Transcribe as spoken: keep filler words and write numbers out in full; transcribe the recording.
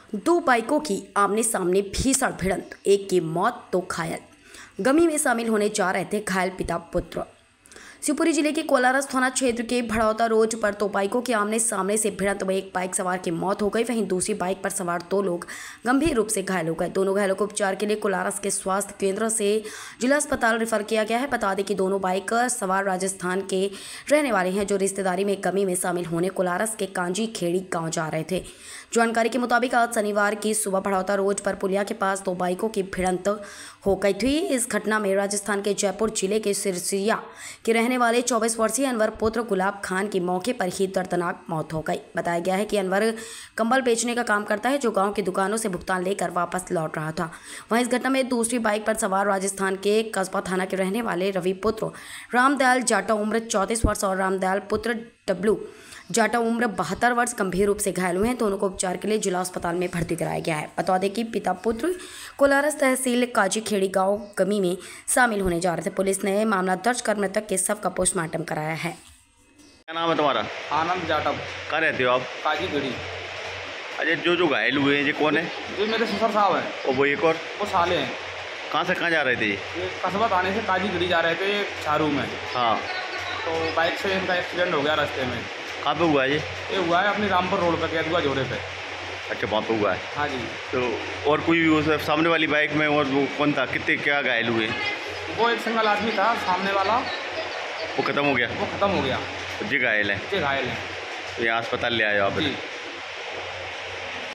दो बाइकों की आमने सामने भीषण भिड़ंत, एक की मौत तो घायल। गमी में शामिल होने जा रहे थे घायल पिता पुत्र। शिवपुरी जिले के कोलारस थाना क्षेत्र के भड़ौता रोड पर दो बाइकों के आमने सामने से भिड़ंत में एक बाइक सवार की मौत हो गई, वहीं दूसरी बाइक पर सवार दो लोग गंभीर रूप से घायल हो गए। दोनों घायलों को उपचार के लिए कोलारस के स्वास्थ्य केंद्र से जिला अस्पताल रेफर किया गया है। बता दें कि दोनों बाइक सवार राजस्थान के रहने वाले हैं, जो रिश्तेदारी में गमी में शामिल होने कोलारस के कांजी खेड़ी गाँव जा रहे थे। जानकारी के मुताबिक आज शनिवार की सुबह भड़ौता रोड पर पुलिया के पास दो बाइकों की भिड़ंत हो गई थी। इस घटना में राजस्थान के जयपुर जिले के सिरसिया के रहने वाले चौबीस वर्षीय अनवर पुत्र गुलाब खान की मौके पर ही दर्दनाक मौत हो गई। बताया गया है कि अनवर कंबल बेचने का काम करता है, जो गांव की दुकानों से भुगतान लेकर वापस लौट रहा था। वहीं इस घटना में दूसरी बाइक पर सवार राजस्थान के कस्बा थाना के रहने वाले रवि पुत्र रामदयाल जाटा उम्र चौंतीस वर्ष और रामदयाल पुत्र डब्लू जाटा उम्र बहत्तर वर्ष गंभीर रूप से घायल हुए हैं। दोनों को उपचार के लिए जिला अस्पताल में भर्ती कराया गया है। बता दें कि पिता पुत्र कोलारस तहसील काजी खेड़ी गांव गमी में शामिल होने जा रहे थे। पुलिस ने मामला दर्ज कर मृतक के शव का पोस्टमार्टम कराया है। क्या नाम है तुम्हारा? आनंद जाटव। कहाँ रहते हो आप? काजी खेड़ी। अजय, जो जो घायल हुए हैं ये कौन है? ये मेरे ससुर साहब हैं। और वो एक और? वो साले हैं। कहाँ से कहाँ जा रहे थे? ये कस्बा थाने से काजी खेड़ी जा रहे थे चारू में। हाँ, तो बाइक से इनका एक्सीडेंट हो गया रास्ते में। कहाँ पे हुआ है ये? ये हुआ है अपनी रामपुर रोड पर, केदुआ जोड़े पे। अच्छा, वहाँ पे हुआ है। हाँ जी। तो और कोई उस सामने वाली बाइक में और वो कौन था? कितने क्या घायल हुए? वो एक सिंगल आदमी था सामने वाला, वो खत्म हो गया? वो खत्म हो गया। जी घायल है? जी घायल है। तो यहाँ अस्पताल ले आए हो आप? जी।